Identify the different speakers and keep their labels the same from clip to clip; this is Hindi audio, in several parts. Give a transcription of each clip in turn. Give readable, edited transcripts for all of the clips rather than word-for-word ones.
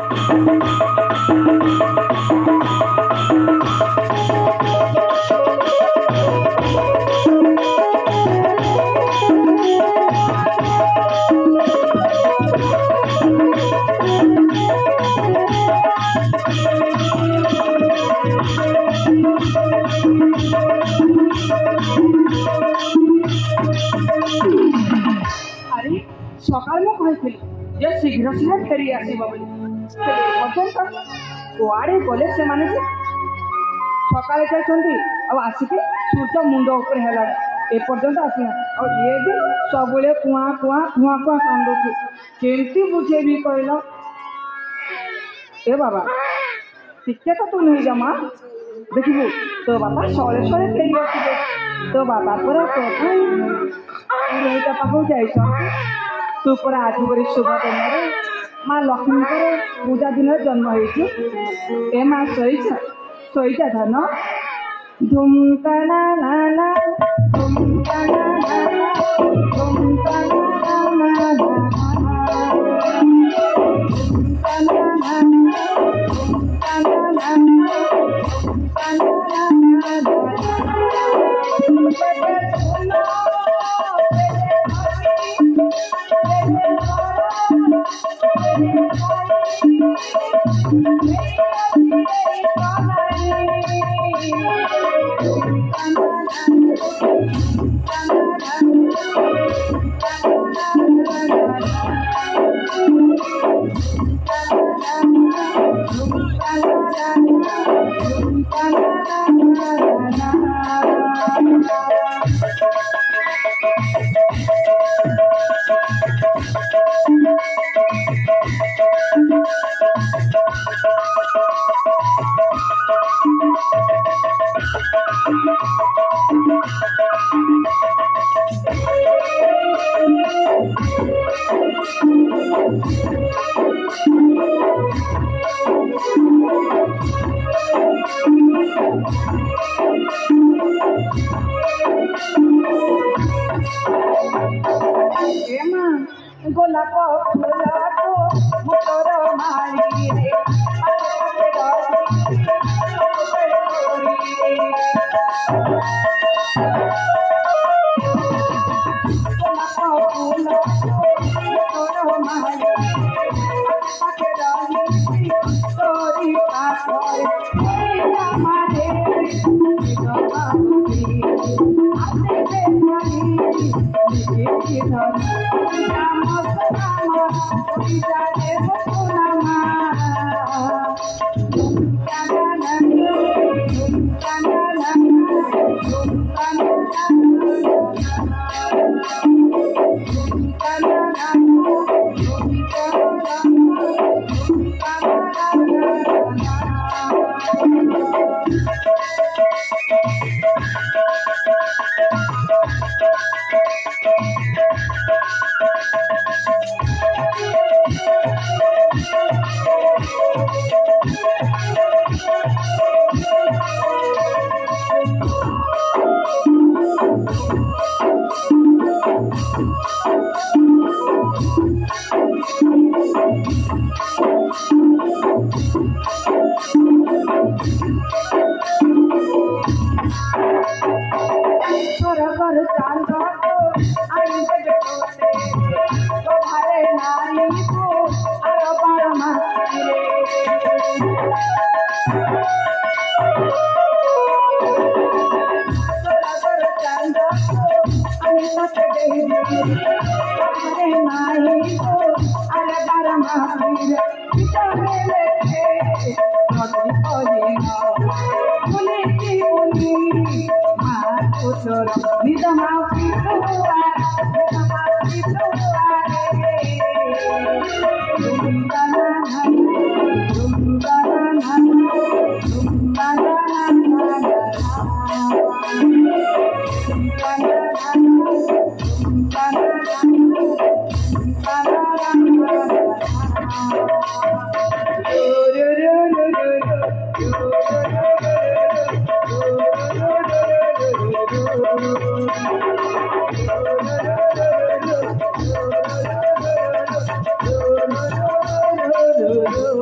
Speaker 1: शीघ्र शीघ्र फेरी आसब कड़े गले से माने सका आसिक सूर्य मुंड उपर है एपर्यंत आसना ये भी सब कुआ कुआ कुआ कुआ कांदुची केमती बुझेबी कहल ए बाबा टिके तो तू नहीं जमा देखू तो बाबा सले सले फेरी आसबे तो बाबा पूरा पुरोहित पाखु जाइछ तू पर आज बड़ी शुभ दिन माँ लक्ष्मी पूजा दिन जन्म हो माँ सईजा धन झुमका ना ना ना झुमका ना ना झुमका ना ना झुमका ना ना झुमका ना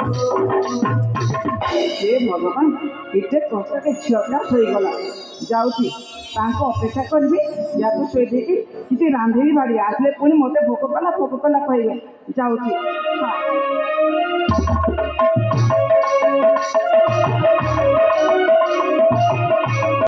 Speaker 1: हे भगवान एते कष्ट झीटा शोगला जाऊँगी अपेक्षा करी या तो शोई देकी किसी रांधेबी बाड़ी आसले पुणी मत भोक कला कहे जाऊँगी।